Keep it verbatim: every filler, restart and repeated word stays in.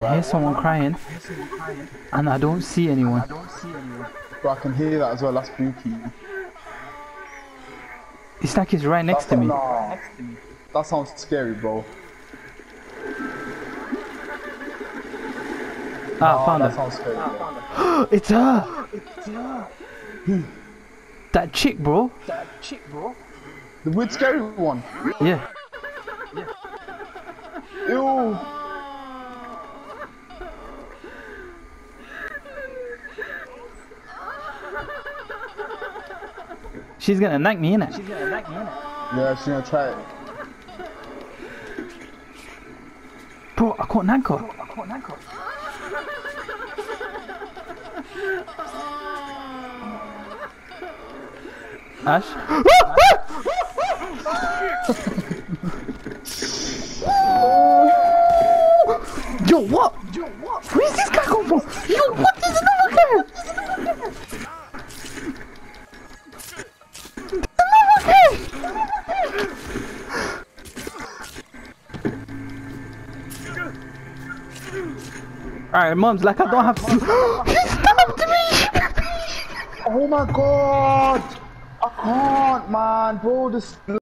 I hear someone crying, and I don't see anyone. Bro, I can hear that as well. That's spooky. It's like he's right next to me. Nah, that sounds scary, bro. Ah, I found that her. sounds scary, bro. It's her. That chick, bro. The weird scary one. Yeah. Ew. She's gonna knock me, innit? Yeah, she's gonna try it. Bro, I can't knock her. Ash? Yo, what? Where's this guy come from? Yo, what is another guy? Alright, Mom's like, I don't have to. He stabbed me! Oh my god! I can't, man, bro. This.